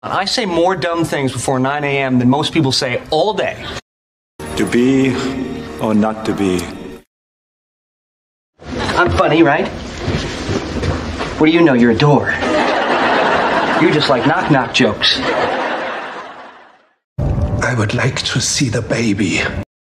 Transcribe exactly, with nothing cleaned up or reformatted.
I say more dumb things before nine A M than most people say all day. To be or not to be? I'm funny, right? What do you know? You're a door. You just like knock-knock jokes. I would like to see the baby.